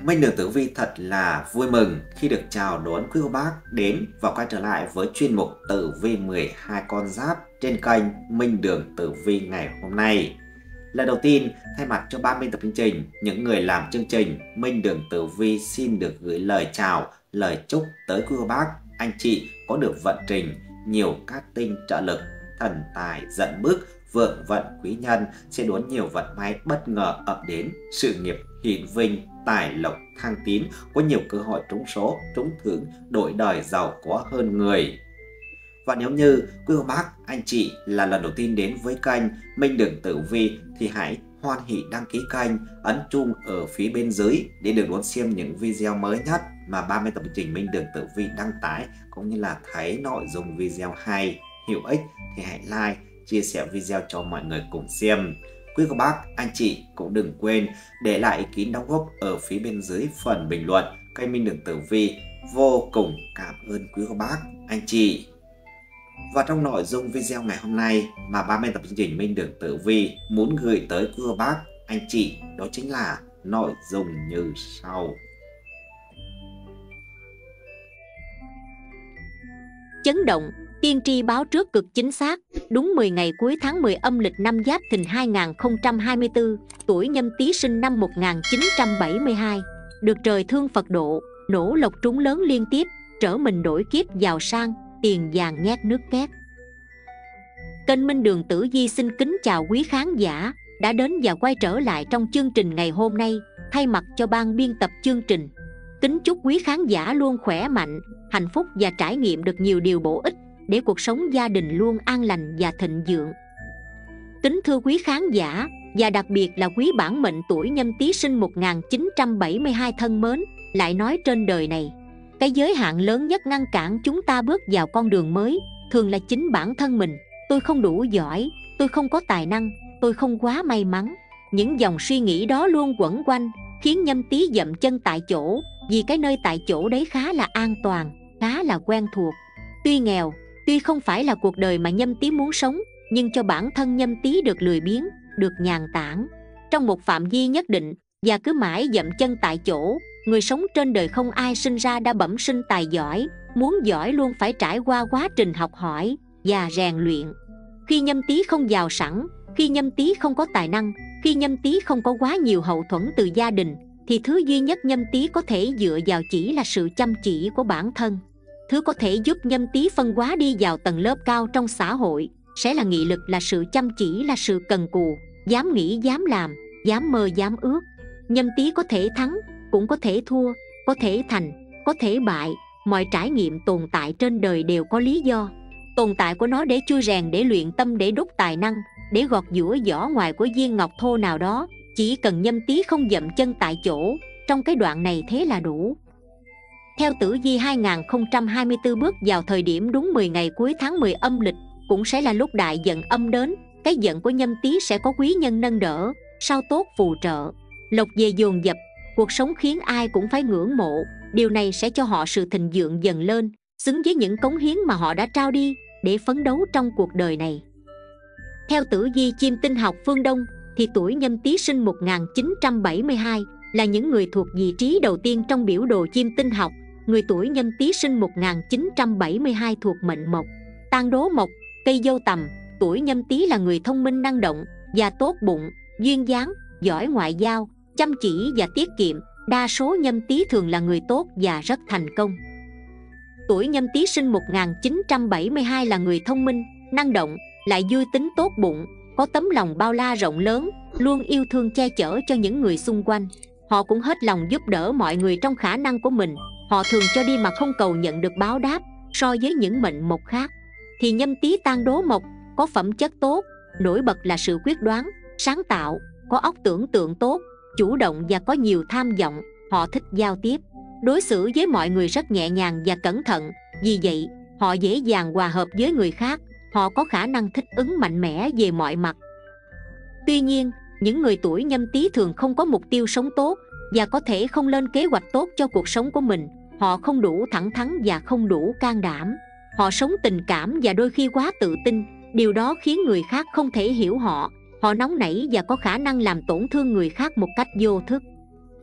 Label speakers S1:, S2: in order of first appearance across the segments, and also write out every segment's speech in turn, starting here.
S1: Minh Đường Tử Vi thật là vui mừng khi được chào đón quý cô bác đến và quay trở lại với chuyên mục Tử Vi 12 con giáp trên kênh Minh Đường Tử Vi ngày hôm nay. Lần đầu tiên, thay mặt cho ban biên tập chương trình, những người làm chương trình, Minh Đường Tử Vi xin được gửi lời chào, lời chúc tới quý cô bác, anh chị có được vận trình nhiều cát tinh trợ lực, thần tài dẫn bước, vượng vận quý nhân sẽ đón nhiều vận may bất ngờ ập đến, sự nghiệp hiển vinh, tài lộc thăng tiến, có nhiều cơ hội trúng số, trúng thưởng, đổi đời giàu có hơn người. Và nếu như quý cô bác, anh chị là lần đầu tiên đến với kênh Minh Đường Tử Vi thì hãy hoan hỉ đăng ký kênh, ấn chuông ở phía bên dưới để được đón xem những video mới nhất mà ban biên tập chương trình Minh Đường Tử Vi đăng tải, cũng như là thấy nội dung video hay, hữu ích thì hãy like, chia sẻ video cho mọi người cùng xem. Quý cô bác, anh chị cũng đừng quên để lại ý kiến đóng góp ở phía bên dưới phần bình luận. Kênh Minh Đường Tử Vi vô cùng cảm ơn quý cô bác, anh chị. Và trong nội dung video ngày hôm nay mà ban biên tập chương trình Minh Đường Tử Vi muốn gửi tới quý cô bác, anh chị đó chính là nội dung như sau.
S2: Chấn động, tiên tri báo trước cực chính xác, đúng 10 ngày cuối tháng 10 âm lịch năm Giáp Thìn 2024, tuổi Nhâm Tý sinh năm 1972, được trời thương Phật độ, nổ lộc trúng lớn liên tiếp, trở mình đổi kiếp giàu sang, tiền vàng nhét nước két. Kênh Minh Đường Tử Vi xin kính chào quý khán giả đã đến và quay trở lại trong chương trình ngày hôm nay. Thay mặt cho ban biên tập chương trình, kính chúc quý khán giả luôn khỏe mạnh, hạnh phúc và trải nghiệm được nhiều điều bổ ích để cuộc sống gia đình luôn an lành và thịnh vượng. Kính thưa quý khán giả và đặc biệt là quý bản mệnh tuổi Nhâm Tý sinh 1972 thân mến, lại nói trên đời này, cái giới hạn lớn nhất ngăn cản chúng ta bước vào con đường mới thường là chính bản thân mình. Tôi không đủ giỏi, tôi không có tài năng, tôi không quá may mắn. Những dòng suy nghĩ đó luôn quẩn quanh, khiến Nhâm Tý dậm chân tại chỗ, vì cái nơi tại chỗ đấy khá là an toàn, khá là quen thuộc. Tuy nghèo, tuy không phải là cuộc đời mà Nhâm Tý muốn sống, nhưng cho bản thân Nhâm Tý được lười biếng, được nhàn tản trong một phạm vi nhất định và cứ mãi dậm chân tại chỗ. Người sống trên đời không ai sinh ra đã bẩm sinh tài giỏi, muốn giỏi luôn phải trải qua quá trình học hỏi và rèn luyện. Khi Nhâm Tý không giàu sẵn, khi Nhâm Tý không có tài năng, khi Nhâm Tý không có quá nhiều hậu thuẫn từ gia đình, thì thứ duy nhất Nhâm Tý có thể dựa vào chỉ là sự chăm chỉ của bản thân. Thứ có thể giúp Nhâm Tý phân hóa đi vào tầng lớp cao trong xã hội sẽ là nghị lực, là sự chăm chỉ, là sự cần cù, dám nghĩ dám làm, dám mơ dám ước. Nhâm Tý có thể thắng, cũng có thể thua, có thể thành, có thể bại. Mọi trải nghiệm tồn tại trên đời đều có lý do tồn tại của nó, để chui rèn, để luyện tâm, để đúc tài năng, để gọt giũa vỏ ngoài của viên ngọc thô nào đó. Chỉ cần Nhâm Tý không dậm chân tại chỗ trong cái đoạn này thế là đủ. Theo Tử Vi 2024 bước vào thời điểm đúng 10 ngày cuối tháng 10 âm lịch, cũng sẽ là lúc đại vận âm đến. Cái vận của Nhâm Tý sẽ có quý nhân nâng đỡ, sao tốt phù trợ, lộc về dồn dập. Cuộc sống khiến ai cũng phải ngưỡng mộ. Điều này sẽ cho họ sự thịnh vượng dần lên, xứng với những cống hiến mà họ đã trao đi để phấn đấu trong cuộc đời này. Theo Tử Vi chiêm tinh học phương Đông thì tuổi Nhâm Tý sinh 1972 là những người thuộc vị trí đầu tiên trong biểu đồ chiêm tinh học. Người tuổi Nhâm Tý sinh 1972 thuộc mệnh Mộc, tang đố Mộc, cây dâu tằm. Tuổi Nhâm Tý là người thông minh, năng động và tốt bụng, duyên dáng, giỏi ngoại giao, chăm chỉ và tiết kiệm. Đa số Nhâm Tý thường là người tốt và rất thành công. Tuổi Nhâm Tý sinh 1972 là người thông minh, năng động, lại vui tính, tốt bụng, có tấm lòng bao la rộng lớn, luôn yêu thương che chở cho những người xung quanh. Họ cũng hết lòng giúp đỡ mọi người trong khả năng của mình. Họ thường cho đi mà không cầu nhận được báo đáp. So với những mệnh mộc khác thì Nhâm Tý tang đố Mộc có phẩm chất tốt, nổi bật là sự quyết đoán, sáng tạo, có óc tưởng tượng tốt, chủ động và có nhiều tham vọng. Họ thích giao tiếp, đối xử với mọi người rất nhẹ nhàng và cẩn thận. Vì vậy, họ dễ dàng hòa hợp với người khác. Họ có khả năng thích ứng mạnh mẽ về mọi mặt. Tuy nhiên, những người tuổi Nhâm Tý thường không có mục tiêu sống tốt và có thể không lên kế hoạch tốt cho cuộc sống của mình. Họ không đủ thẳng thắn và không đủ can đảm. Họ sống tình cảm và đôi khi quá tự tin. Điều đó khiến người khác không thể hiểu họ. Họ nóng nảy và có khả năng làm tổn thương người khác một cách vô thức.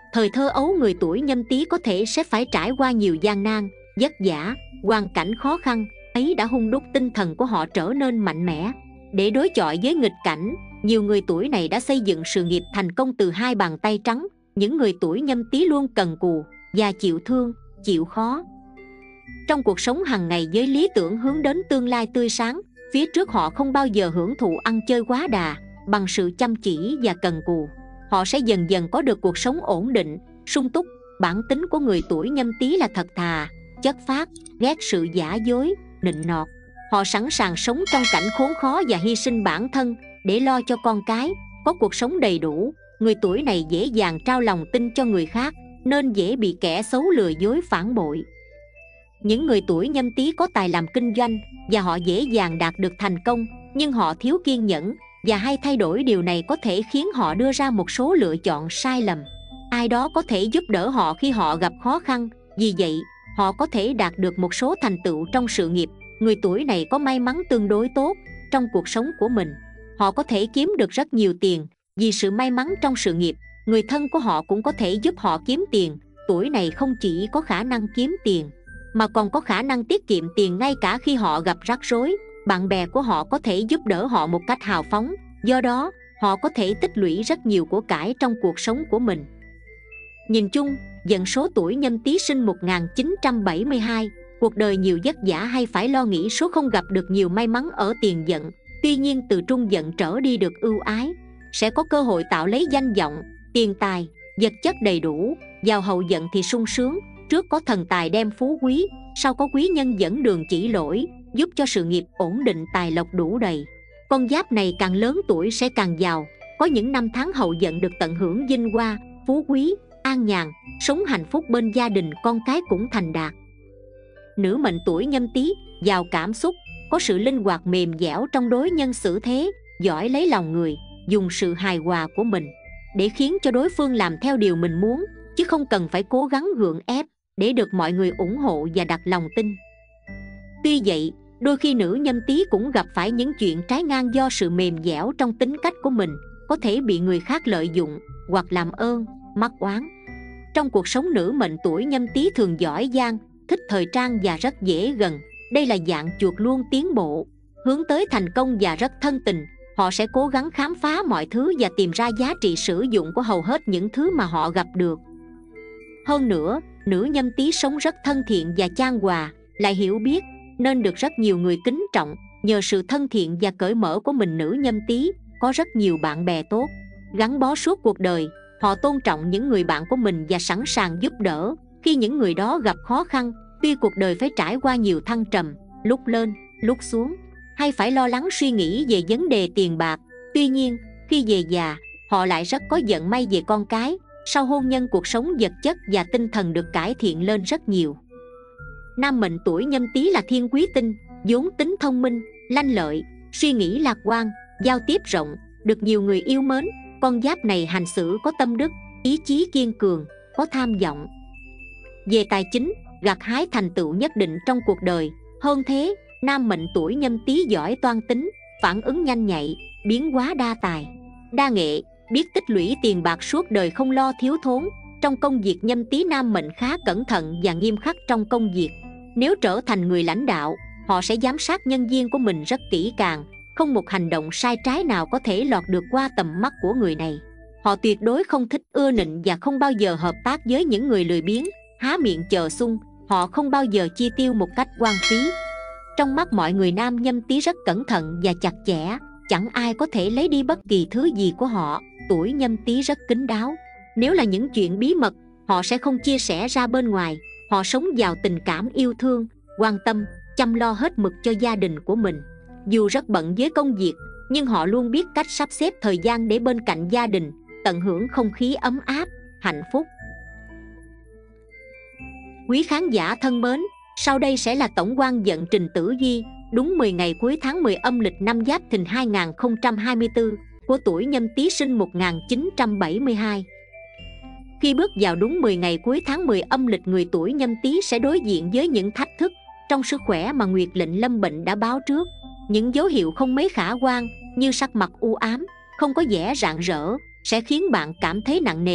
S2: Thời thơ ấu người tuổi Nhâm Tý có thể sẽ phải trải qua nhiều gian nan, vất vả, hoàn cảnh khó khăn ấy đã hun đúc tinh thần của họ trở nên mạnh mẽ. Để đối chọi với nghịch cảnh, nhiều người tuổi này đã xây dựng sự nghiệp thành công từ hai bàn tay trắng. Những người tuổi Nhâm Tý luôn cần cù và chịu thương, chịu khó. Trong cuộc sống hàng ngày với lý tưởng hướng đến tương lai tươi sáng, phía trước họ không bao giờ hưởng thụ ăn chơi quá đà. Bằng sự chăm chỉ và cần cù, họ sẽ dần dần có được cuộc sống ổn định, sung túc. Bản tính của người tuổi Nhâm Tý là thật thà, chất phác, ghét sự giả dối, nịnh nọt. Họ sẵn sàng sống trong cảnh khốn khó và hy sinh bản thân để lo cho con cái, có cuộc sống đầy đủ. Người tuổi này dễ dàng trao lòng tin cho người khác, nên dễ bị kẻ xấu lừa dối phản bội. Những người tuổi Nhâm Tý có tài làm kinh doanh và họ dễ dàng đạt được thành công, nhưng họ thiếu kiên nhẫn và hay thay đổi. Điều này có thể khiến họ đưa ra một số lựa chọn sai lầm. Ai đó có thể giúp đỡ họ khi họ gặp khó khăn, vì vậy họ có thể đạt được một số thành tựu trong sự nghiệp. Người tuổi này có may mắn tương đối tốt trong cuộc sống của mình. Họ có thể kiếm được rất nhiều tiền vì sự may mắn trong sự nghiệp. Người thân của họ cũng có thể giúp họ kiếm tiền. Tuổi này không chỉ có khả năng kiếm tiền mà còn có khả năng tiết kiệm tiền ngay cả khi họ gặp rắc rối. Bạn bè của họ có thể giúp đỡ họ một cách hào phóng, do đó họ có thể tích lũy rất nhiều của cải trong cuộc sống của mình. Nhìn chung, vận số tuổi Nhâm Tý sinh 1972, cuộc đời nhiều vất vả hay phải lo nghĩ số không gặp được nhiều may mắn ở tiền vận. Tuy nhiên từ trung vận trở đi được ưu ái, sẽ có cơ hội tạo lấy danh vọng, tiền tài, vật chất đầy đủ. Vào hậu vận thì sung sướng, trước có thần tài đem phú quý, sau có quý nhân dẫn đường chỉ lỗi, giúp cho sự nghiệp ổn định, tài lộc đủ đầy. Con giáp này càng lớn tuổi sẽ càng giàu, có những năm tháng hậu vận được tận hưởng vinh hoa, phú quý, an nhàn, sống hạnh phúc bên gia đình, con cái cũng thành đạt. Nữ mệnh tuổi Nhâm Tý giàu cảm xúc, có sự linh hoạt mềm dẻo trong đối nhân xử thế, giỏi lấy lòng người, dùng sự hài hòa của mình để khiến cho đối phương làm theo điều mình muốn, chứ không cần phải cố gắng gượng ép để được mọi người ủng hộ và đặt lòng tin. Tuy vậy, đôi khi nữ Nhâm Tý cũng gặp phải những chuyện trái ngang do sự mềm dẻo trong tính cách của mình, có thể bị người khác lợi dụng hoặc làm ơn, mắc oán. Trong cuộc sống, nữ mệnh tuổi Nhâm Tý thường giỏi giang, thích thời trang và rất dễ gần. Đây là dạng chuột luôn tiến bộ, hướng tới thành công và rất thân tình. Họ sẽ cố gắng khám phá mọi thứ và tìm ra giá trị sử dụng của hầu hết những thứ mà họ gặp được. Hơn nữa, nữ Nhâm Tý sống rất thân thiện và chan hòa, lại hiểu biết nên được rất nhiều người kính trọng. Nhờ sự thân thiện và cởi mở của mình, nữ Nhâm Tý có rất nhiều bạn bè tốt, gắn bó suốt cuộc đời. Họ tôn trọng những người bạn của mình và sẵn sàng giúp đỡ khi những người đó gặp khó khăn. Tuy cuộc đời phải trải qua nhiều thăng trầm, lúc lên, lúc xuống, hay phải lo lắng suy nghĩ về vấn đề tiền bạc, tuy nhiên khi về già, họ lại rất có vận may về con cái. Sau hôn nhân, cuộc sống vật chất và tinh thần được cải thiện lên rất nhiều. Nam mệnh tuổi Nhâm Tý là thiên quý tinh, vốn tính thông minh, lanh lợi, suy nghĩ lạc quan, giao tiếp rộng, được nhiều người yêu mến. Con giáp này hành xử có tâm đức, ý chí kiên cường, có tham vọng. Về tài chính, gặt hái thành tựu nhất định trong cuộc đời. Hơn thế, nam mệnh tuổi Nhâm Tý giỏi toan tính, phản ứng nhanh nhạy, biến hóa đa tài, đa nghệ, biết tích lũy tiền bạc suốt đời không lo thiếu thốn. Trong công việc, Nhâm Tý nam mệnh khá cẩn thận và nghiêm khắc trong công việc. Nếu trở thành người lãnh đạo, họ sẽ giám sát nhân viên của mình rất kỹ càng, không một hành động sai trái nào có thể lọt được qua tầm mắt của người này. Họ tuyệt đối không thích ưa nịnh và không bao giờ hợp tác với những người lười biếng, há miệng chờ sung. Họ không bao giờ chi tiêu một cách hoang phí. Trong mắt mọi người, nam Nhâm Tý rất cẩn thận và chặt chẽ, chẳng ai có thể lấy đi bất kỳ thứ gì của họ. Tuổi Nhâm Tý rất kín đáo, nếu là những chuyện bí mật, họ sẽ không chia sẻ ra bên ngoài. Họ sống giàu tình cảm, yêu thương, quan tâm, chăm lo hết mực cho gia đình của mình. Dù rất bận với công việc, nhưng họ luôn biết cách sắp xếp thời gian để bên cạnh gia đình, tận hưởng không khí ấm áp, hạnh phúc. Quý khán giả thân mến, sau đây sẽ là tổng quan vận trình tử vi đúng 10 ngày cuối tháng 10 âm lịch năm Giáp Thìn 2024 của tuổi Nhâm Tý sinh 1972. Khi bước vào đúng 10 ngày cuối tháng 10 âm lịch, người tuổi Nhâm Tý sẽ đối diện với những thách thức trong sức khỏe mà Nguyệt Lệnh lâm bệnh đã báo trước. Những dấu hiệu không mấy khả quan như sắc mặt u ám, không có vẻ rạng rỡ sẽ khiến bạn cảm thấy nặng nề.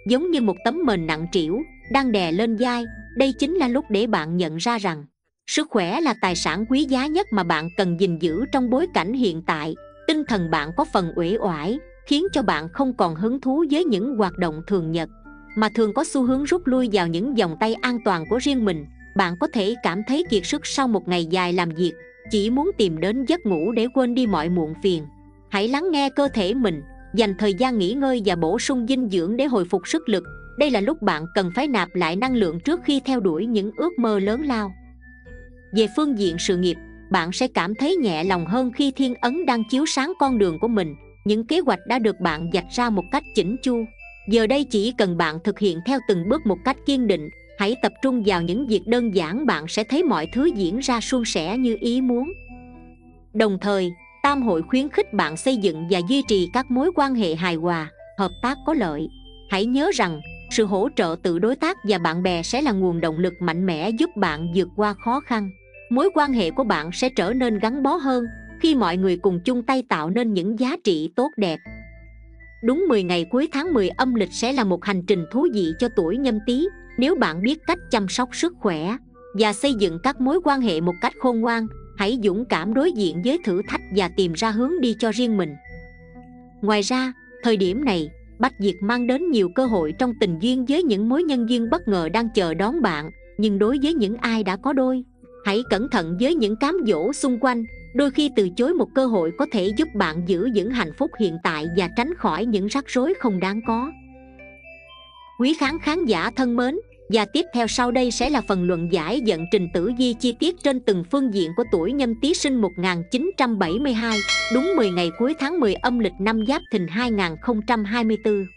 S2: giống như một tấm mền nặng trĩu đang đè lên vai. Đây chính là lúc để bạn nhận ra rằng sức khỏe là tài sản quý giá nhất mà bạn cần gìn giữ trong bối cảnh hiện tại. Tinh thần bạn có phần uể oải, khiến cho bạn không còn hứng thú với những hoạt động thường nhật, mà thường có xu hướng rút lui vào những vòng tay an toàn của riêng mình. Bạn có thể cảm thấy kiệt sức sau một ngày dài làm việc, chỉ muốn tìm đến giấc ngủ để quên đi mọi muộn phiền. Hãy lắng nghe cơ thể mình, dành thời gian nghỉ ngơi và bổ sung dinh dưỡng để hồi phục sức lực. Đây là lúc bạn cần phải nạp lại năng lượng trước khi theo đuổi những ước mơ lớn lao. Về phương diện sự nghiệp, bạn sẽ cảm thấy nhẹ lòng hơn khi thiên ấn đang chiếu sáng con đường của mình. Những kế hoạch đã được bạn vạch ra một cách chỉnh chu. Giờ đây chỉ cần bạn thực hiện theo từng bước một cách kiên định. Hãy tập trung vào những việc đơn giản, bạn sẽ thấy mọi thứ diễn ra suôn sẻ như ý muốn. Đồng thời, Tam hội khuyến khích bạn xây dựng và duy trì các mối quan hệ hài hòa, hợp tác có lợi. Hãy nhớ rằng, sự hỗ trợ từ đối tác và bạn bè sẽ là nguồn động lực mạnh mẽ giúp bạn vượt qua khó khăn. Mối quan hệ của bạn sẽ trở nên gắn bó hơn khi mọi người cùng chung tay tạo nên những giá trị tốt đẹp. Đúng 10 ngày cuối tháng 10 âm lịch sẽ là một hành trình thú vị cho tuổi Nhâm Tý. Nếu bạn biết cách chăm sóc sức khỏe và xây dựng các mối quan hệ một cách khôn ngoan, hãy dũng cảm đối diện với thử thách và tìm ra hướng đi cho riêng mình. Ngoài ra, thời điểm này, Bách Diệt mang đến nhiều cơ hội trong tình duyên với những mối nhân duyên bất ngờ đang chờ đón bạn. Nhưng đối với những ai đã có đôi, hãy cẩn thận với những cám dỗ xung quanh. Đôi khi từ chối một cơ hội có thể giúp bạn giữ vững hạnh phúc hiện tại và tránh khỏi những rắc rối không đáng có. Quý khán giả thân mến, và tiếp theo sau đây sẽ là phần luận giải vận trình tử vi chi tiết trên từng phương diện của tuổi Nhâm Tý sinh 1972, đúng 10 ngày cuối tháng 10 âm lịch năm Giáp Thìn 2024.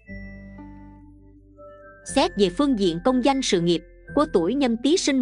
S2: Xét về phương diện công danh sự nghiệp của tuổi Nhâm Tý sinh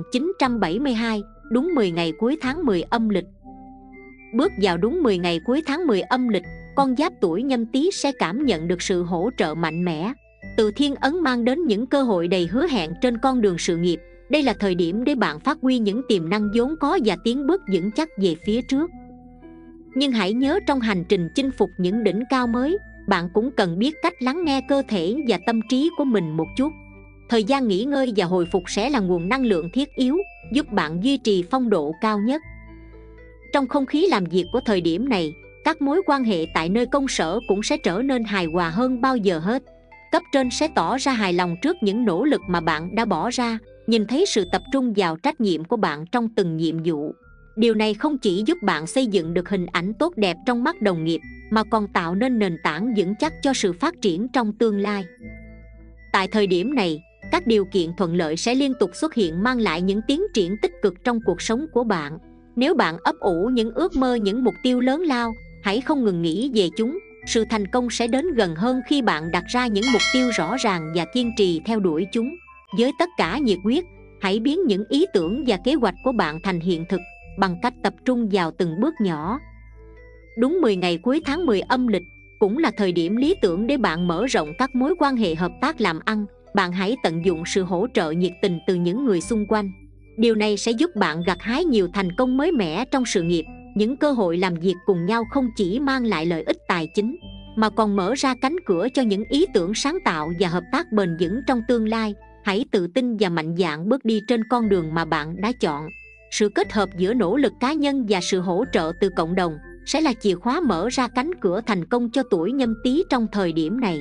S2: 1972, đúng 10 ngày cuối tháng 10 âm lịch. Bước vào đúng 10 ngày cuối tháng 10 âm lịch, con giáp tuổi Nhâm Tý sẽ cảm nhận được sự hỗ trợ mạnh mẽ từ thiên ấn, mang đến những cơ hội đầy hứa hẹn trên con đường sự nghiệp. Đây là thời điểm để bạn phát huy những tiềm năng vốn có và tiến bước vững chắc về phía trước. Nhưng hãy nhớ, trong hành trình chinh phục những đỉnh cao mới, bạn cũng cần biết cách lắng nghe cơ thể và tâm trí của mình một chút. Thời gian nghỉ ngơi và hồi phục sẽ là nguồn năng lượng thiết yếu, giúp bạn duy trì phong độ cao nhất. Trong không khí làm việc của thời điểm này, các mối quan hệ tại nơi công sở cũng sẽ trở nên hài hòa hơn bao giờ hết. Cấp trên sẽ tỏ ra hài lòng trước những nỗ lực mà bạn đã bỏ ra, nhìn thấy sự tập trung vào trách nhiệm của bạn trong từng nhiệm vụ. Điều này không chỉ giúp bạn xây dựng được hình ảnh tốt đẹp trong mắt đồng nghiệp, mà còn tạo nên nền tảng vững chắc cho sự phát triển trong tương lai. Tại thời điểm này, các điều kiện thuận lợi sẽ liên tục xuất hiện, mang lại những tiến triển tích cực trong cuộc sống của bạn. Nếu bạn ấp ủ những ước mơ, những mục tiêu lớn lao, hãy không ngừng nghĩ về chúng. Sự thành công sẽ đến gần hơn khi bạn đặt ra những mục tiêu rõ ràng và kiên trì theo đuổi chúng. Với tất cả nhiệt huyết, hãy biến những ý tưởng và kế hoạch của bạn thành hiện thực bằng cách tập trung vào từng bước nhỏ. Đúng 10 ngày cuối tháng 10 âm lịch cũng là thời điểm lý tưởng để bạn mở rộng các mối quan hệ hợp tác làm ăn. Bạn hãy tận dụng sự hỗ trợ nhiệt tình từ những người xung quanh. Điều này sẽ giúp bạn gặt hái nhiều thành công mới mẻ trong sự nghiệp. Những cơ hội làm việc cùng nhau không chỉ mang lại lợi ích tài chính, mà còn mở ra cánh cửa cho những ý tưởng sáng tạo và hợp tác bền vững trong tương lai. Hãy tự tin và mạnh dạn bước đi trên con đường mà bạn đã chọn. Sự kết hợp giữa nỗ lực cá nhân và sự hỗ trợ từ cộng đồng sẽ là chìa khóa mở ra cánh cửa thành công cho tuổi Nhâm Tý trong thời điểm này.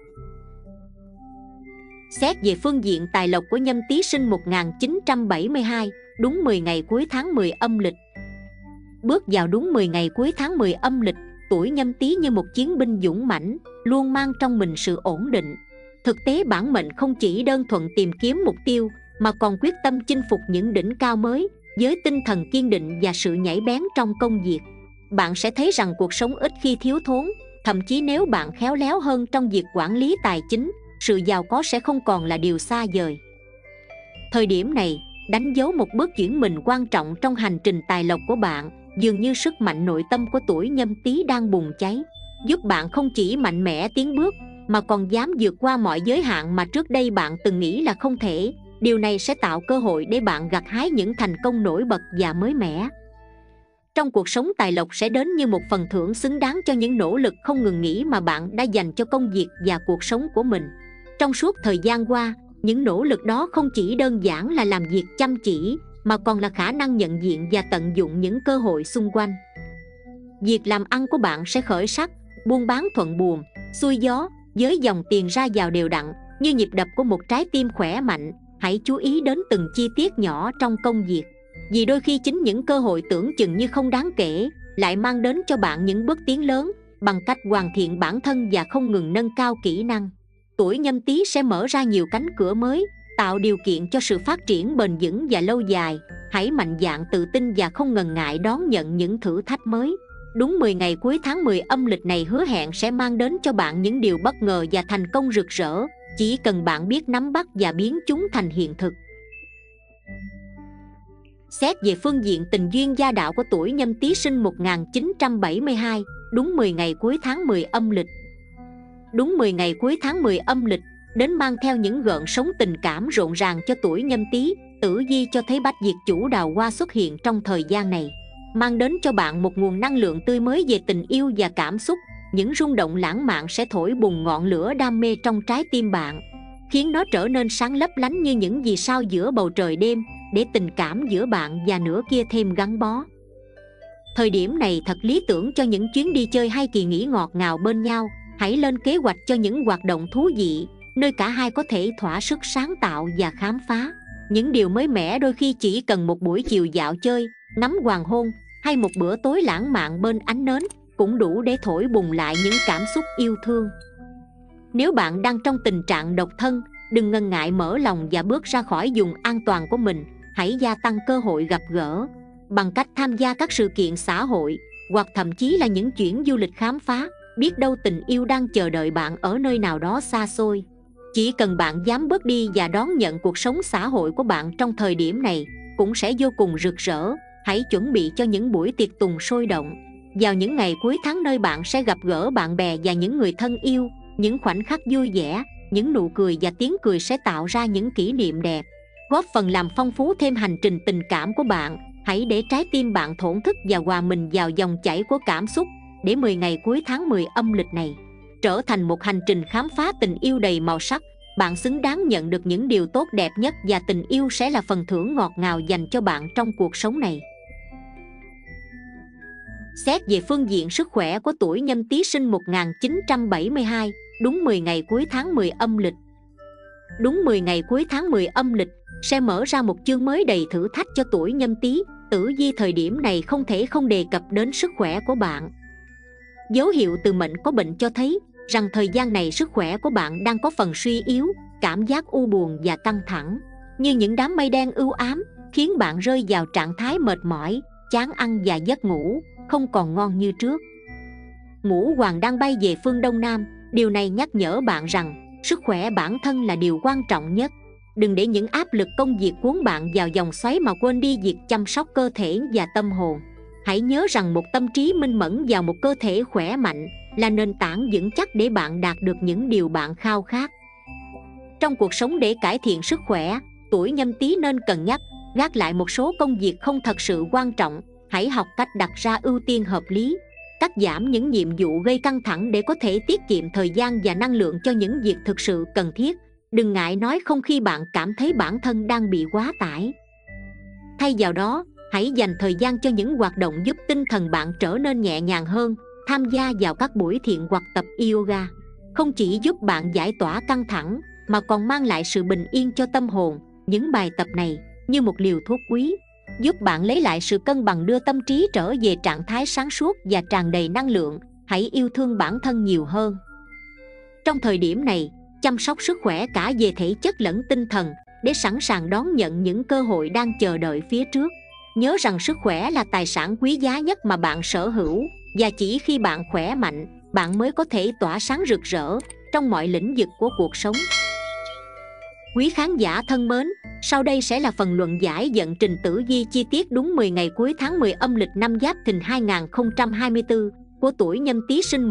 S2: Xét về phương diện tài lộc của Nhâm Tý sinh 1972, đúng 10 ngày cuối tháng 10 âm lịch. Bước vào đúng 10 ngày cuối tháng 10 âm lịch, tuổi Nhâm Tý như một chiến binh dũng mãnh, luôn mang trong mình sự ổn định. Thực tế, bản mệnh không chỉ đơn thuần tìm kiếm mục tiêu, mà còn quyết tâm chinh phục những đỉnh cao mới. Với tinh thần kiên định và sự nhạy bén trong công việc, bạn sẽ thấy rằng cuộc sống ít khi thiếu thốn. Thậm chí nếu bạn khéo léo hơn trong việc quản lý tài chính, sự giàu có sẽ không còn là điều xa vời. Thời điểm này đánh dấu một bước chuyển mình quan trọng trong hành trình tài lộc của bạn. Dường như sức mạnh nội tâm của tuổi Nhâm Tý đang bùng cháy, giúp bạn không chỉ mạnh mẽ tiến bước, mà còn dám vượt qua mọi giới hạn mà trước đây bạn từng nghĩ là không thể. Điều này sẽ tạo cơ hội để bạn gặt hái những thành công nổi bật và mới mẻ. Trong cuộc sống, tài lộc sẽ đến như một phần thưởng xứng đáng cho những nỗ lực không ngừng nghỉ mà bạn đã dành cho công việc và cuộc sống của mình. Trong suốt thời gian qua, những nỗ lực đó không chỉ đơn giản là làm việc chăm chỉ, mà còn là khả năng nhận diện và tận dụng những cơ hội xung quanh. Việc làm ăn của bạn sẽ khởi sắc, buôn bán thuận buồm, xuôi gió, với dòng tiền ra vào đều đặn, như nhịp đập của một trái tim khỏe mạnh. Hãy chú ý đến từng chi tiết nhỏ trong công việc, vì đôi khi chính những cơ hội tưởng chừng như không đáng kể lại mang đến cho bạn những bước tiến lớn bằng cách hoàn thiện bản thân và không ngừng nâng cao kỹ năng. Tuổi Nhâm Tý sẽ mở ra nhiều cánh cửa mới, tạo điều kiện cho sự phát triển bền vững và lâu dài. Hãy mạnh dạn, tự tin và không ngần ngại đón nhận những thử thách mới. Đúng 10 ngày cuối tháng 10 âm lịch này hứa hẹn sẽ mang đến cho bạn những điều bất ngờ và thành công rực rỡ, chỉ cần bạn biết nắm bắt và biến chúng thành hiện thực. Xét về phương diện tình duyên gia đạo của tuổi Nhâm Tý sinh 1972, đúng 10 ngày cuối tháng 10 âm lịch. Đúng 10 ngày cuối tháng 10 âm lịch đến mang theo những gợn sóng tình cảm rộn ràng cho tuổi Nhâm Tý. Tử vi cho thấy bách diệt chủ đào hoa xuất hiện trong thời gian này, mang đến cho bạn một nguồn năng lượng tươi mới về tình yêu và cảm xúc. Những rung động lãng mạn sẽ thổi bùng ngọn lửa đam mê trong trái tim bạn, khiến nó trở nên sáng lấp lánh như những vì sao giữa bầu trời đêm, để tình cảm giữa bạn và nửa kia thêm gắn bó. Thời điểm này thật lý tưởng cho những chuyến đi chơi hay kỳ nghỉ ngọt ngào bên nhau. Hãy lên kế hoạch cho những hoạt động thú vị, nơi cả hai có thể thỏa sức sáng tạo và khám phá những điều mới mẻ. Đôi khi chỉ cần một buổi chiều dạo chơi, ngắm hoàng hôn, hay một bữa tối lãng mạn bên ánh nến cũng đủ để thổi bùng lại những cảm xúc yêu thương. Nếu bạn đang trong tình trạng độc thân, đừng ngần ngại mở lòng và bước ra khỏi vùng an toàn của mình. Hãy gia tăng cơ hội gặp gỡ bằng cách tham gia các sự kiện xã hội, hoặc thậm chí là những chuyến du lịch khám phá. Biết đâu tình yêu đang chờ đợi bạn ở nơi nào đó xa xôi. Chỉ cần bạn dám bước đi và đón nhận cuộc sống xã hội của bạn trong thời điểm này cũng sẽ vô cùng rực rỡ. Hãy chuẩn bị cho những buổi tiệc tùng sôi động vào những ngày cuối tháng, nơi bạn sẽ gặp gỡ bạn bè và những người thân yêu. Những khoảnh khắc vui vẻ, những nụ cười và tiếng cười sẽ tạo ra những kỷ niệm đẹp, góp phần làm phong phú thêm hành trình tình cảm của bạn. Hãy để trái tim bạn thổn thức và hòa mình vào dòng chảy của cảm xúc, để 10 ngày cuối tháng 10 âm lịch này trở thành một hành trình khám phá tình yêu đầy màu sắc. Bạn xứng đáng nhận được những điều tốt đẹp nhất, và tình yêu sẽ là phần thưởng ngọt ngào dành cho bạn trong cuộc sống này. Xét về phương diện sức khỏe của tuổi Nhâm Tý sinh 1972, đúng 10 ngày cuối tháng 10 âm lịch. Đúng 10 ngày cuối tháng 10 âm lịch sẽ mở ra một chương mới đầy thử thách cho tuổi Nhâm Tý. Tử vi thời điểm này không thể không đề cập đến sức khỏe của bạn. Dấu hiệu từ mệnh có bệnh cho thấy rằng thời gian này sức khỏe của bạn đang có phần suy yếu, cảm giác u buồn và căng thẳng như những đám mây đen ưu ám, khiến bạn rơi vào trạng thái mệt mỏi, chán ăn và giấc ngủ không còn ngon như trước. Ngũ hoàng đang bay về phương Đông Nam, điều này nhắc nhở bạn rằng sức khỏe bản thân là điều quan trọng nhất. Đừng để những áp lực công việc cuốn bạn vào dòng xoáy mà quên đi việc chăm sóc cơ thể và tâm hồn. Hãy nhớ rằng một tâm trí minh mẫn và một cơ thể khỏe mạnh là nền tảng vững chắc để bạn đạt được những điều bạn khao khát. Trong cuộc sống, để cải thiện sức khỏe, tuổi Nhâm Tý nên cân nhắc gác lại một số công việc không thật sự quan trọng. Hãy học cách đặt ra ưu tiên hợp lý, cắt giảm những nhiệm vụ gây căng thẳng để có thể tiết kiệm thời gian và năng lượng cho những việc thực sự cần thiết. Đừng ngại nói không khi bạn cảm thấy bản thân đang bị quá tải. Thay vào đó, hãy dành thời gian cho những hoạt động giúp tinh thần bạn trở nên nhẹ nhàng hơn. Tham gia vào các buổi thiện hoặc tập yoga không chỉ giúp bạn giải tỏa căng thẳng mà còn mang lại sự bình yên cho tâm hồn. Những bài tập này như một liều thuốc quý, giúp bạn lấy lại sự cân bằng, đưa tâm trí trở về trạng thái sáng suốt và tràn đầy năng lượng. Hãy yêu thương bản thân nhiều hơn. Trong thời điểm này, chăm sóc sức khỏe cả về thể chất lẫn tinh thần để sẵn sàng đón nhận những cơ hội đang chờ đợi phía trước. Nhớ rằng sức khỏe là tài sản quý giá nhất mà bạn sở hữu, và chỉ khi bạn khỏe mạnh, bạn mới có thể tỏa sáng rực rỡ trong mọi lĩnh vực của cuộc sống. Quý khán giả thân mến, sau đây sẽ là phần luận giải dẫn trình tử vi chi tiết đúng 10 ngày cuối tháng 10 âm lịch năm Giáp Thìn 2024 của tuổi Nhâm Tý sinh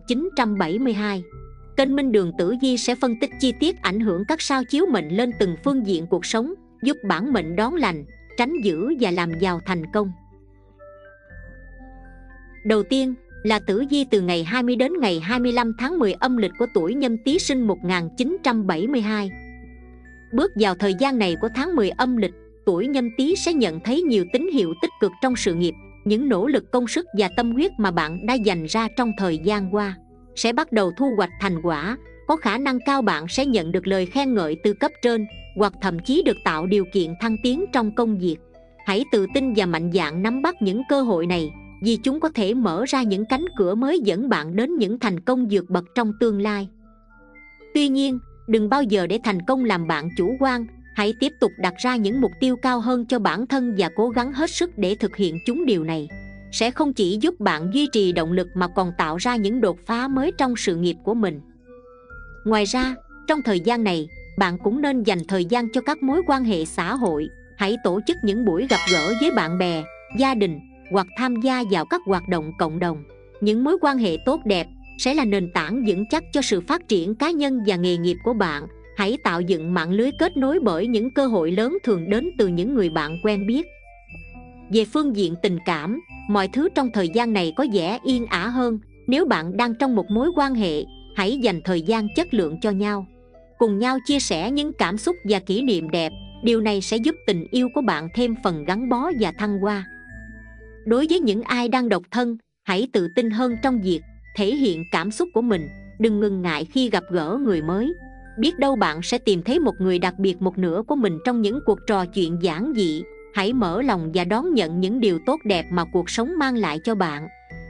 S2: 1972. Kênh Minh Đường Tử Vi sẽ phân tích chi tiết ảnh hưởng các sao chiếu mệnh lên từng phương diện cuộc sống, giúp bản mệnh đón lành, tránh dữ và làm giàu thành công. Đầu tiên, là tử vi từ ngày 20 đến ngày 25 tháng 10 âm lịch của tuổi Nhâm Tý sinh 1972. Bước vào thời gian này của tháng 10 âm lịch, tuổi Nhâm Tý sẽ nhận thấy nhiều tín hiệu tích cực trong sự nghiệp. Những nỗ lực công sức và tâm huyết mà bạn đã dành ra trong thời gian qua sẽ bắt đầu thu hoạch thành quả. Có khả năng cao bạn sẽ nhận được lời khen ngợi từ cấp trên, hoặc thậm chí được tạo điều kiện thăng tiến trong công việc. Hãy tự tin và mạnh dạn nắm bắt những cơ hội này, vì chúng có thể mở ra những cánh cửa mới dẫn bạn đến những thành công vượt bậc trong tương lai. Tuy nhiên, đừng bao giờ để thành công làm bạn chủ quan. Hãy tiếp tục đặt ra những mục tiêu cao hơn cho bản thân và cố gắng hết sức để thực hiện chúng. Điều này sẽ không chỉ giúp bạn duy trì động lực mà còn tạo ra những đột phá mới trong sự nghiệp của mình. Ngoài ra, trong thời gian này, bạn cũng nên dành thời gian cho các mối quan hệ xã hội. Hãy tổ chức những buổi gặp gỡ với bạn bè, gia đình, hoặc tham gia vào các hoạt động cộng đồng. Những mối quan hệ tốt đẹp sẽ là nền tảng vững chắc cho sự phát triển cá nhân và nghề nghiệp của bạn. Hãy tạo dựng mạng lưới kết nối, bởi những cơ hội lớn thường đến từ những người bạn quen biết. Về phương diện tình cảm, mọi thứ trong thời gian này có vẻ yên ả hơn. Nếu bạn đang trong một mối quan hệ, hãy dành thời gian chất lượng cho nhau, cùng nhau chia sẻ những cảm xúc và kỷ niệm đẹp. Điều này sẽ giúp tình yêu của bạn thêm phần gắn bó và thăng hoa. Đối với những ai đang độc thân, hãy tự tin hơn trong việc thể hiện cảm xúc của mình. Đừng ngần ngại khi gặp gỡ người mới. Biết đâu bạn sẽ tìm thấy một người đặc biệt, một nửa của mình trong những cuộc trò chuyện giản dị. Hãy mở lòng và đón nhận những điều tốt đẹp mà cuộc sống mang lại cho bạn.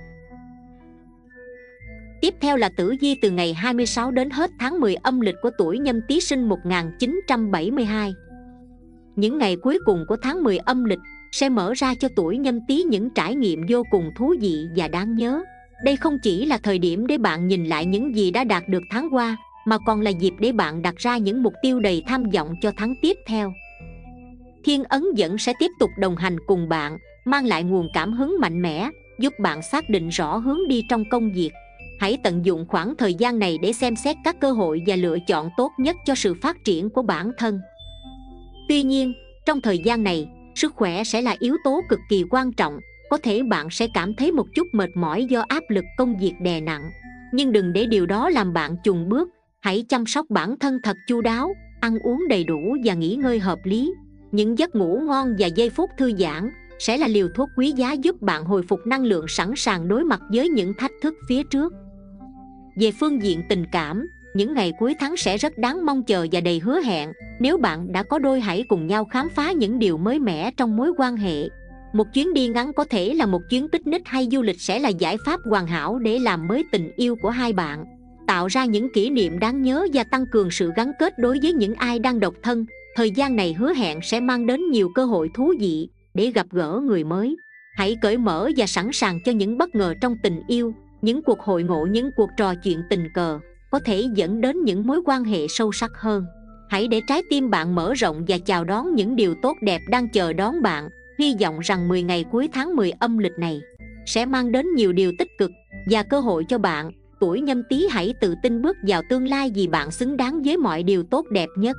S2: Tiếp theo là tử vi từ ngày 26 đến hết tháng 10 âm lịch của tuổi Nhâm Tý sinh 1972. Những ngày cuối cùng của tháng 10 âm lịch sẽ mở ra cho tuổi Nhâm Tý những trải nghiệm vô cùng thú vị và đáng nhớ. Đây không chỉ là thời điểm để bạn nhìn lại những gì đã đạt được tháng qua, mà còn là dịp để bạn đặt ra những mục tiêu đầy tham vọng cho tháng tiếp theo. Thiên ấn dẫn sẽ tiếp tục đồng hành cùng bạn, mang lại nguồn cảm hứng mạnh mẽ, giúp bạn xác định rõ hướng đi trong công việc. Hãy tận dụng khoảng thời gian này để xem xét các cơ hội và lựa chọn tốt nhất cho sự phát triển của bản thân. Tuy nhiên, trong thời gian này, sức khỏe sẽ là yếu tố cực kỳ quan trọng. Có thể bạn sẽ cảm thấy một chút mệt mỏi do áp lực công việc đè nặng. Nhưng đừng để điều đó làm bạn chùn bước. Hãy chăm sóc bản thân thật chu đáo, ăn uống đầy đủ và nghỉ ngơi hợp lý. Những giấc ngủ ngon và giây phút thư giãn sẽ là liều thuốc quý giá giúp bạn hồi phục năng lượng, sẵn sàng đối mặt với những thách thức phía trước. Về phương diện tình cảm, những ngày cuối tháng sẽ rất đáng mong chờ và đầy hứa hẹn. Nếu bạn đã có đôi, hãy cùng nhau khám phá những điều mới mẻ trong mối quan hệ. Một chuyến đi ngắn, có thể là một chuyến picnic hay du lịch, sẽ là giải pháp hoàn hảo để làm mới tình yêu của hai bạn, tạo ra những kỷ niệm đáng nhớ và tăng cường sự gắn kết. Đối với những ai đang độc thân, thời gian này hứa hẹn sẽ mang đến nhiều cơ hội thú vị để gặp gỡ người mới. Hãy cởi mở và sẵn sàng cho những bất ngờ trong tình yêu. Những cuộc hội ngộ, những cuộc trò chuyện tình cờ có thể dẫn đến những mối quan hệ sâu sắc hơn. Hãy để trái tim bạn mở rộng và chào đón những điều tốt đẹp đang chờ đón bạn. Hy vọng rằng 10 ngày cuối tháng 10 âm lịch này sẽ mang đến nhiều điều tích cực và cơ hội cho bạn. Tuổi Nhâm Tý hãy tự tin bước vào tương lai, vì bạn xứng đáng với mọi điều tốt đẹp nhất.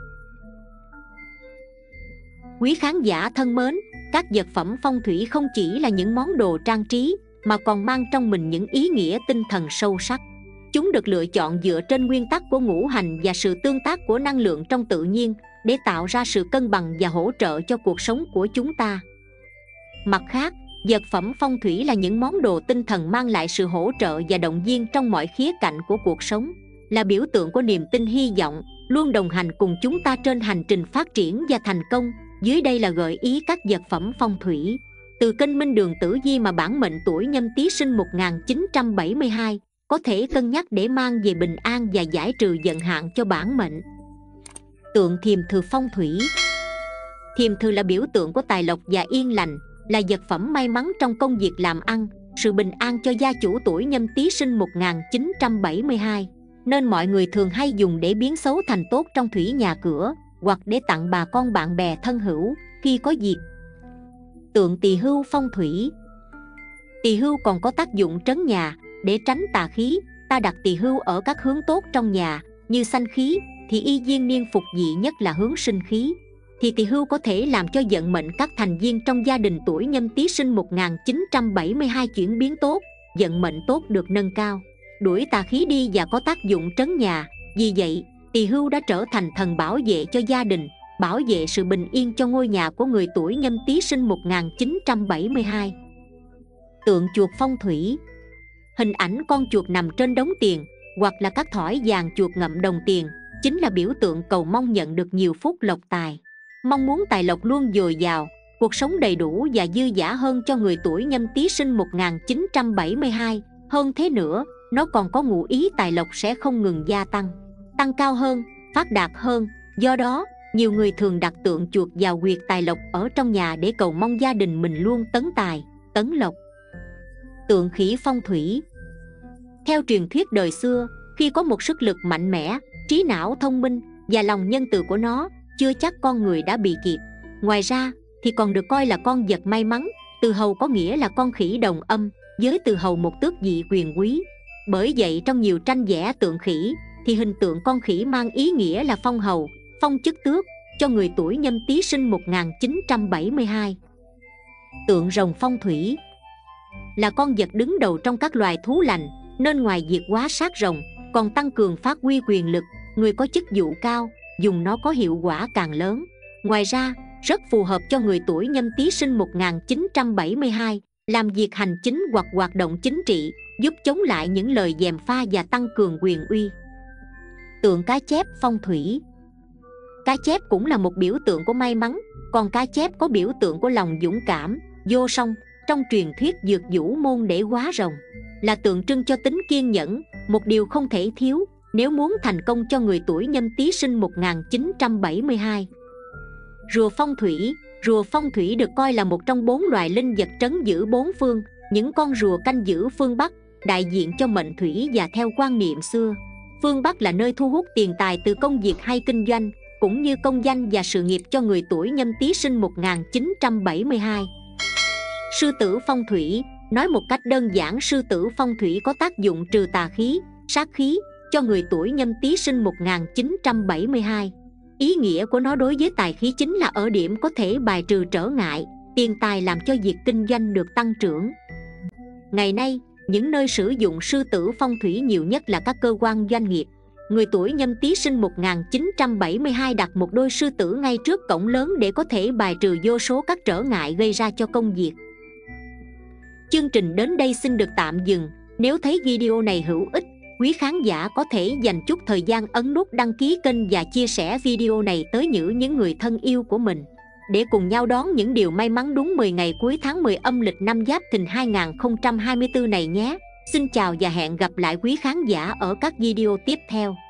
S2: Quý khán giả thân mến, các vật phẩm phong thủy không chỉ là những món đồ trang trí, mà còn mang trong mình những ý nghĩa tinh thần sâu sắc. Chúng được lựa chọn dựa trên nguyên tắc của ngũ hành và sự tương tác của năng lượng trong tự nhiên để tạo ra sự cân bằng và hỗ trợ cho cuộc sống của chúng ta. Mặt khác, vật phẩm phong thủy là những món đồ tinh thần mang lại sự hỗ trợ và động viên trong mọi khía cạnh của cuộc sống, là biểu tượng của niềm tin, hy vọng, luôn đồng hành cùng chúng ta trên hành trình phát triển và thành công. Dưới đây là gợi ý các vật phẩm phong thủy từ kênh Minh Đường Tử Vi mà bản mệnh tuổi Nhâm Tý sinh 1972 có thể cân nhắc để mang về bình an và giải trừ vận hạn cho bản mệnh. Tượng thiềm thử phong thủy. Thiềm thử là biểu tượng của tài lộc và yên lành, là vật phẩm may mắn trong công việc làm ăn, sự bình an cho gia chủ tuổi Nhâm Tý sinh 1972, nên mọi người thường hay dùng để biến xấu thành tốt trong thủy nhà cửa, hoặc để tặng bà con bạn bè thân hữu khi có dịp. Tượng tỳ hưu phong thủy. Tỳ hưu còn có tác dụng trấn nhà để tránh tà khí. Ta đặt tỳ hưu ở các hướng tốt trong nhà như sanh khí, thì y duyên niên phục dị, nhất là hướng sinh khí, thì tỳ hưu có thể làm cho vận mệnh các thành viên trong gia đình tuổi Nhâm Tý sinh 1972 chuyển biến tốt, vận mệnh tốt được nâng cao, đuổi tà khí đi và có tác dụng trấn nhà. Vì vậy, tỳ hưu đã trở thành thần bảo vệ cho gia đình, bảo vệ sự bình yên cho ngôi nhà của người tuổi Nhâm Tý sinh 1972. Tượng chuột phong thủy. Hình ảnh con chuột nằm trên đống tiền hoặc là các thỏi vàng chuột ngậm đồng tiền chính là biểu tượng cầu mong nhận được nhiều phúc lộc tài, mong muốn tài lộc luôn dồi dào, cuộc sống đầy đủ và dư dả hơn cho người tuổi Nhâm Tý sinh 1972. Hơn thế nữa, nó còn có ngụ ý tài lộc sẽ không ngừng gia tăng, tăng cao hơn, phát đạt hơn. Do đó, nhiều người thường đặt tượng chuột vào huyệt tài lộc ở trong nhà để cầu mong gia đình mình luôn tấn tài, tấn lộc. Tượng khỉ phong thủy. Theo truyền thuyết đời xưa, khi có một sức lực mạnh mẽ, trí não thông minh và lòng nhân từ của nó, chưa chắc con người đã bị kịp. Ngoài ra thì còn được coi là con vật may mắn. Từ hầu có nghĩa là con khỉ đồng âm, với từ hầu một tước vị quyền quý. Bởi vậy trong nhiều tranh vẽ tượng khỉ thì hình tượng con khỉ mang ý nghĩa là phong hầu, phong chức tước cho người tuổi Nhâm Tý sinh 1972. Tượng rồng phong thủy là con vật đứng đầu trong các loài thú lành, nên ngoài việc hóa sát rồng còn tăng cường phát huy quyền lực. Người có chức vụ cao dùng nó có hiệu quả càng lớn. Ngoài ra rất phù hợp cho người tuổi Nhâm Tý sinh 1972 làm việc hành chính hoặc hoạt động chính trị, giúp chống lại những lời gièm pha và tăng cường quyền uy. Tượng cá chép phong thủy. Cá chép cũng là một biểu tượng của may mắn, còn cá chép có biểu tượng của lòng dũng cảm, vô song. Trong truyền thuyết Dược Vũ môn để hóa rồng là tượng trưng cho tính kiên nhẫn, một điều không thể thiếu nếu muốn thành công cho người tuổi Nhâm Tý sinh 1972. Rùa phong thủy. Rùa phong thủy được coi là một trong 4 loài linh vật trấn giữ bốn phương. Những con rùa canh giữ phương Bắc, đại diện cho mệnh thủy. Và theo quan niệm xưa, phương Bắc là nơi thu hút tiền tài từ công việc hay kinh doanh, cũng như công danh và sự nghiệp cho người tuổi Nhâm Tý sinh 1972. Sư tử phong thủy. Nói một cách đơn giản, sư tử phong thủy có tác dụng trừ tà khí, sát khí cho người tuổi Nhâm Tý sinh 1972. Ý nghĩa của nó đối với tài khí chính là ở điểm có thể bài trừ trở ngại, tiền tài làm cho việc kinh doanh được tăng trưởng. Ngày nay, những nơi sử dụng sư tử phong thủy nhiều nhất là các cơ quan doanh nghiệp. Người tuổi Nhâm Tý sinh 1972 đặt một đôi sư tử ngay trước cổng lớn để có thể bài trừ vô số các trở ngại gây ra cho công việc. Chương trình đến đây xin được tạm dừng. Nếu thấy video này hữu ích, quý khán giả có thể dành chút thời gian ấn nút đăng ký kênh và chia sẻ video này tới những người thân yêu của mình, để cùng nhau đón những điều may mắn đúng 10 ngày cuối tháng 10 âm lịch năm Giáp Thìn 2024 này nhé. Xin chào và hẹn gặp lại quý khán giả ở các video tiếp theo.